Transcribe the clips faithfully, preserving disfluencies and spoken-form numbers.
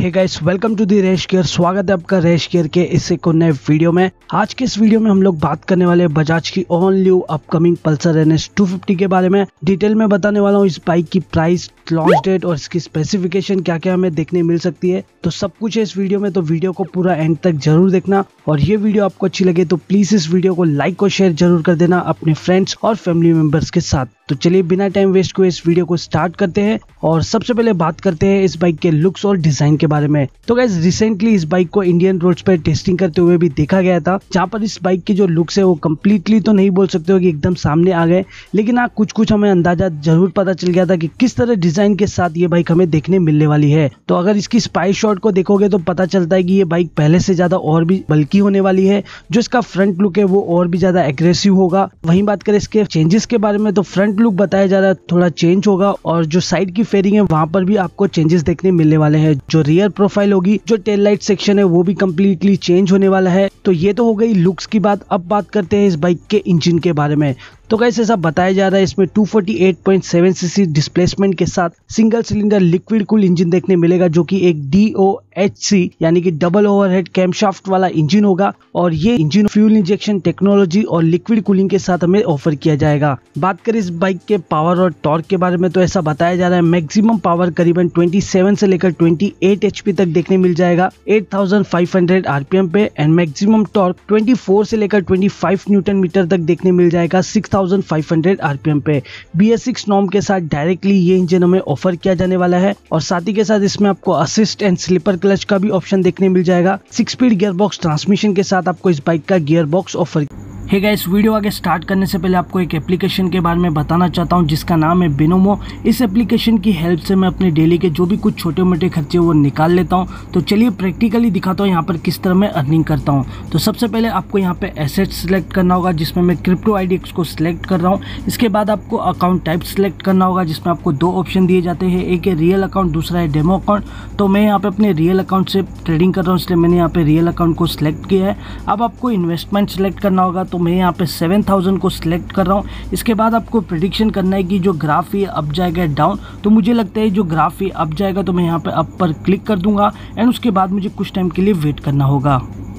Hey guys, welcome to the रेश care. स्वागत है आपका रेश केयर के इस एक नए वीडियो में। आज के इस वीडियो में हम लोग बात करने वाले हैं बजाज की on new upcoming Pulsar N S two fifty के बारे में। डिटेल में बताने वाला हूँ इस बाइक की प्राइस, लॉन्च डेट और इसकी स्पेसिफिकेशन क्या क्या हमें देखने मिल सकती है। तो सब कुछ है इस वीडियो में, तो वीडियो को पूरा एंड तक जरूर देखना। और ये वीडियो आपको अच्छी लगे तो प्लीज इस वीडियो को लाइक और शेयर जरूर कर देना अपने फ्रेंड्स और फैमिली मेंबर्स के साथ। तो चलिए बिना टाइम वेस्ट हुए इस वीडियो को स्टार्ट करते हैं और सबसे पहले बात करते हैं इस बाइक के लुक्स और डिजाइन के बारे में। तो गाइस, रिसेंटली इस बाइक को इंडियन रोड्स पर टेस्टिंग करते हुए भी देखा गया था, जहां पर इस बाइक के जो लुक्स है वो कम्प्लीटली तो नहीं बोल सकते हो कि एकदम सामने आ गए, लेकिन हाँ कुछ कुछ हमें अंदाजा जरूर पता चल गया था कि किस तरह डिजाइन के साथ ये बाइक हमें देखने मिलने वाली है। तो अगर इसकी स्पाई शॉट को देखोगे तो पता चलता है कि ये बाइक पहले से ज्यादा और भी बल्की होने वाली है। जो इसका फ्रंट लुक है वो और भी ज्यादा एग्रेसिव होगा। वहीं बात करें इसके चेंजेस के बारे में, तो फ्रंट लुक बताया जा रहा है थोड़ा चेंज होगा और जो साइड की फेयरिंग है वहां पर भी आपको चेंजेस देखने मिलने वाले हैं। जो रियर प्रोफाइल होगी, जो टेल लाइट सेक्शन है वो भी कम्प्लीटली चेंज होने वाला है। तो ये तो हो गई लुक्स की बात। अब बात करते हैं इस बाइक के इंजन के बारे में। तो गाइस, ऐसा बताया जा रहा है इसमें two forty eight point seven cc displacement के साथ single cylinder liquid cool engine देखने मिलेगा, जो कि एक डी ओ एच सी यानी कि डबल ओवरहेड कैमशाफ्ट वाला इंजन होगा। और ये इंजन फ्यूल इंजेक्शन टेक्नोलॉजी और लिक्विड कूलिंग के साथ हमें ऑफर किया जाएगा। बात करें इस बाइक के पावर और टॉर्क के बारे में, तो ऐसा बताया जा रहा है मैक्सिमम पावर करीबन सत्ताईस से लेकर अट्ठाईस एचपी तक देखने मिल जाएगा eight thousand five hundred RPM पे। एंड मैक्सिमम टॉर्क चौबीस से लेकर पच्चीस न्यूटन मीटर तक देखने मिल जाएगा six thousand five hundred RPM पे। बी एस सिक्स नॉर्म के साथ डायरेक्टली ये इंजन हमें ऑफर किया जाने वाला है। और साथ ही के साथ इसमें आपको असिस्ट एंड स्लीपर क्लच का भी ऑप्शन देखने मिल जाएगा। Six speed gear box transmission के साथ आपको इस बाइक का gear box offer. Hey guys, video आगे स्टार्ट करने से पहले आपको एक एप्लीकेशन के बारे में बताना चाहता हूं जिसका नाम है बिनोमो। इस एप्लीकेशन की हेल्प से मैं अपने डेली के जो भी कुछ छोटे मोटे खर्चे वो निकाल लेता हूं। तो चलिए प्रैक्टिकली दिखाता हूं यहाँ पर किस तरह मैं अर्निंग करता हूं। तो सबसे पहले आपको यहाँ पे एसेट सिलेक्ट करना होगा, जिसमें मैं क्रिप्टो आईडीएक्स को सिलेक्ट कर रहा हूँ। इसके बाद आपको अकाउंट टाइप सिलेक्ट करना होगा, जिसमें आपको दो ऑप्शन दिए जाते हैं, एक है रियल अकाउंट, दूसरा है डेमो अकाउंट। तो मैं यहाँ पे अपने रियल अकाउंट से ट्रेडिंग कर रहा हूँ, इसलिए मैंने यहाँ पे रियल अकाउंट को सिलेक्ट किया है। अब आपको इन्वेस्टमेंट सिलेक्ट करना होगा, तो मैं यहाँ पे सेवन थाउजेंड को सिलेक्ट कर रहा हूँ। इसके बाद आपको प्रेडिक्शन करना है कि जो ग्राफ ये अप जाएगा डाउन। तो मुझे लगता है जो ग्राफ ये अप जाएगा, तो मैं यहाँ पे अप पर क्लिक कर दूंगा एंड उसके बाद मुझे कुछ टाइम के लिए वेट करना होगा।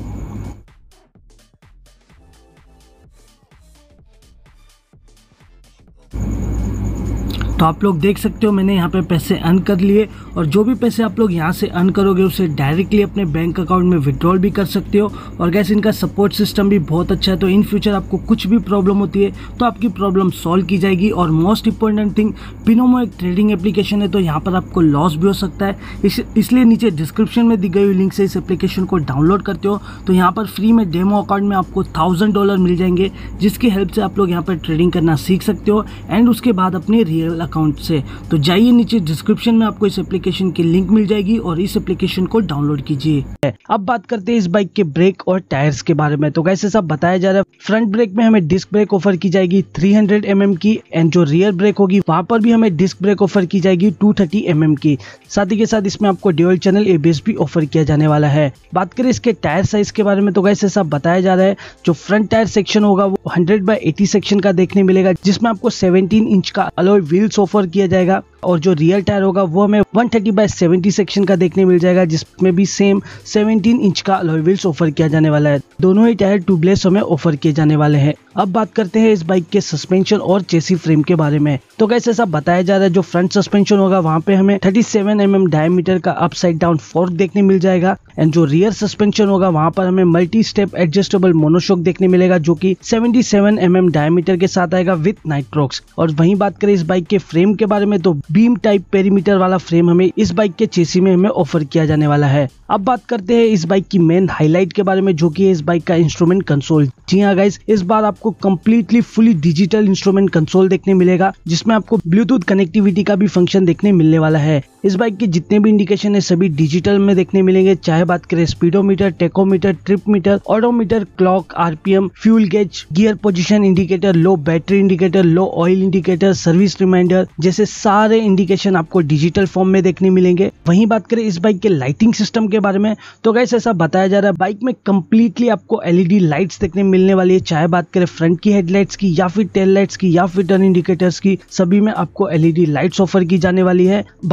तो आप लोग देख सकते हो मैंने यहाँ पे पैसे अर्न कर लिए। और जो भी पैसे आप लोग यहाँ से अर्न करोगे उसे डायरेक्टली अपने बैंक अकाउंट में विड्रॉल भी कर सकते हो। और गैस, इनका सपोर्ट सिस्टम भी बहुत अच्छा है। तो इन फ्यूचर आपको कुछ भी प्रॉब्लम होती है तो आपकी प्रॉब्लम सॉल्व की जाएगी। और मोस्ट इंपॉर्टेंट थिंग, बिनोमो एक ट्रेडिंग एप्लीकेशन है, तो यहाँ पर आपको लॉस भी हो सकता है। इस, इसलिए नीचे डिस्क्रिप्शन में दी गई हुई लिंक से इस एप्लीकेशन को डाउनलोड करते हो तो यहाँ पर फ्री में डेमो अकाउंट में आपको थाउजेंड डॉलर मिल जाएंगे, जिसकी हेल्प से आप लोग यहाँ पर ट्रेडिंग करना सीख सकते हो एंड उसके बाद अपने रियल अकाउंट से। तो जाइए नीचे डिस्क्रिप्शन में आपको इस एप्लीकेशन की लिंक मिल जाएगी और इस एप्लीकेशन को डाउनलोड कीजिए। अब बात करते हैं इस बाइक के ब्रेक और टायर्स के बारे में। तो कैसे सब बताया जा रहा है, फ्रंट ब्रेक में हमें डिस्क ब्रेक ऑफर की जाएगी थ्री हंड्रेड एम एम की। एंड जो रियर ब्रेक होगी वहां पर भी हमें डिस्क ब्रेक ऑफर की जाएगी टू थर्टी एम एम की। साथ ही के साथ इसमें आपको ड्यूअल चैनल एबीएस भी ऑफर किया जाने वाला है। बात करें इसके टायर साइज के बारे में, तो कैसे सब बताया जा रहा है जो फ्रंट टायर सेक्शन होगा वो हंड्रेड बाई एटी सेक्शन का देखने मिलेगा, जिसमें आपको सेवनटीन इंच का अलॉय व्हील्स ऑफर किया जाएगा। और जो रियर टायर होगा वो हमें one thirty by seventy section का देखने मिल जाएगा, जिसमें भी सेम सेवनटीन इंच का अलॉय व्हील्स ऑफर किया जाने वाला है। दोनों ही टायर ट्यूबलेस हमें ऑफर किए जाने वाले हैं। अब बात करते हैं इस बाइक के सस्पेंशन और चेसी फ्रेम के बारे में। तो कैसे सब बताया जा रहा है जो फ्रंट सस्पेंशन होगा वहां पे हमें thirty seven M M diameter का अपसाइड डाउन फोर्क देखने मिल जाएगा। एंड जो रियर सस्पेंशन होगा वहां पर हमें मल्टी स्टेप एडजस्टेबल मोनोशॉक देखने मिलेगा, जो कि seventy seven M M diameter के साथ आएगा विद नाइट्रोक्स। और वहीं बात करें इस बाइक के फ्रेम के बारे में, तो बीम टाइप पेरीमीटर वाला फ्रेम हमें इस बाइक के चेसी में हमें ऑफर किया जाने वाला है। अब बात करते हैं इस बाइक की मेन हाईलाइट के बारे में, जो कि है इस बाइक का इंस्ट्रूमेंट कंसोल। जी हाँ गाइस, इस बार आपको completely fully digital instrument console देखने मिलेगा, जिसमें आपको ब्लूटूथ कनेक्टिविटी का भी फंक्शन देखने मिलने वाला है। इस बाइक के जितने भी इंडिकेशन है सभी डिजिटल में देखने मिलेंगे, चाहे बात करें speedometer, tachometer, trip meter, odometer, clock, RPM, fuel gauge, gear position indicator, low battery indicator, low oil indicator, service reminder जैसे सारे इंडिकेशन आपको डिजिटल फॉर्म में देखने मिलेंगे। वहीं बात करें इस बाइक के लाइटिंग सिस्टम के बारे में, तो गाइस ऐसा बताया जा रहा है बाइक में कंप्लीटली आपको एलईडी लाइट्स देखने मिलने वाली है, चाहे बात करें फ्रंट की हेडलाइट्स की या फिर टेल लाइट्स की या फिर टर्न इंडिकेटर्स की, सभी में आपको एलईडी लाइट्स ऑफर की जाने वाली है। बात करें इस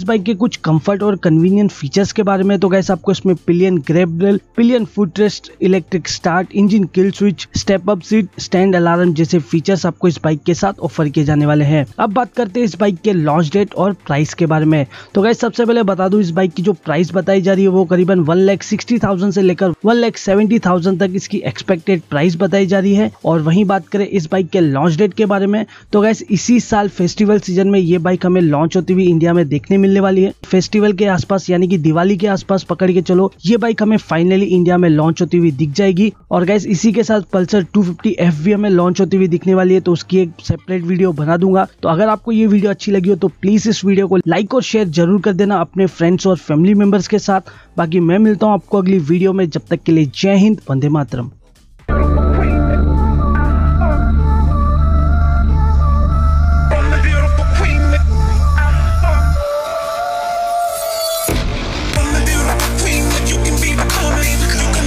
इस बाइक के कुछ कंफर्ट और कन्वीनियंट फीचर्स के बारे में, तो गाइस आपको इसमें pillion grab rail, pillion footrest, electric start, engine kill switch, step up seat, stand alarm जैसे फीचर्स आपको इस बाइक के साथ ऑफर किए जाने वाले हैं। अब बात करते हैं इस बाइक के लॉन्च डेट और प्राइस के बारे में। तो गाइस सबसे पहले बता दूं, इस बाइक की जो प्राइस बताई जा रही है वो करीबन वन लाख सिक्सटी थाउजेंड से लेकर वन लाख सेवेंटी थाउजेंड तक इसकी एक्सपेक्टेड प्राइस बताई जा रही है। और वहीं बात करें इस बाइक के लॉन्च डेट के बारे में, तो गाइस इसी साल फेस्टिवल सीजन में ये बाइक हमें लॉन्च होती हुई इंडिया में देखने मिलने वाली है। फेस्टिवल के आसपास यानी कि दिवाली के आसपास पकड़ के चलो, ये बाइक हमें फाइनली इंडिया में लॉन्च होती हुई दिख जाएगी। और गाइस इसी के साथ पल्सर टू फिफ्टी एफ भी हमें लॉन्च होती हुई दिखने वाली है, तो उसकी एक सेपरेट वीडियो बना दूंगा। तो अगर आपको ये वीडियो अच्छी लगी हो तो प्लीज इस वीडियो को लाइक और शेयर जरूर कर देना अपने फ्रेंड्स और फैमिली मेंबर्स के साथ। बाकी मैं मिलता हूँ आपको अगली वीडियो में, जब तक के लिए जय हिंद, वंदे मातरम।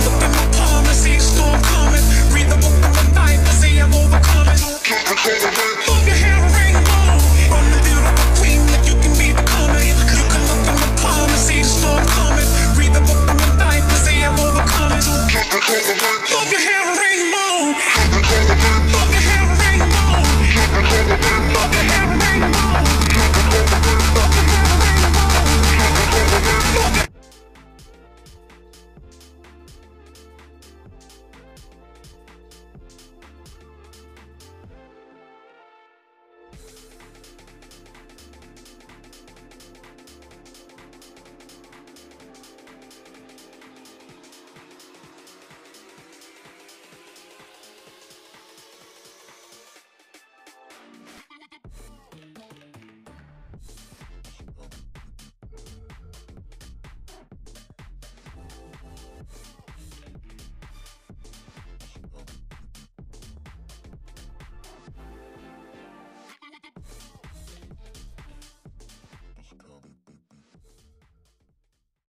Okay.